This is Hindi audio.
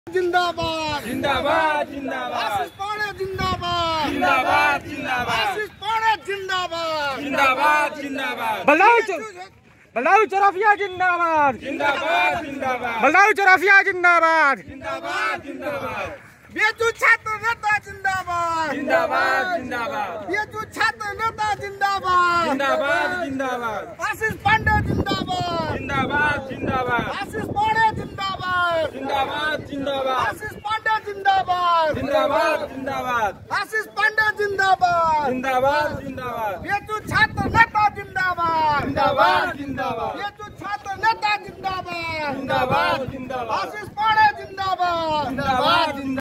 जिंदाबाद जिंदाबाद जिंदाबाद आशीष पांडे जिंदाबाद जिंदाबाद जिंदाबाद आशीष पांडे जिंदाबाद जिंदाबाद जिंदाबाद बलदाऊ चौरसिया जिंदाबाद जिंदाबाद जिंदाबाद बलदाऊ चौरसिया जिंदाबाद जिंदाबाद जिंदाबाद बेजू छात्र नेता जिंदाबाद जिंदाबाद जिंदाबाद बेजू छात्र नेता जिंदाबाद जिंदाबाद जिंदाबाद आशीष पांडे जिंदाबाद जिंदाबाद जिंदाबाद आशीष पांडे जिंदाबाद जिंदाबाद जिंदाबाद आशीष पांडे जिंदाबाद जिंदाबाद जिंदाबाद आशीष पांडे जिंदाबाद जिंदाबाद जिंदाबाद बेजू छात्र नेता जिंदाबाद जिंदाबाद जिंदाबाद बेजू छात्र नेता जिंदाबाद जिंदाबाद जिंदाबाद आशीष पांडे जिंदाबाद जिंदाबाद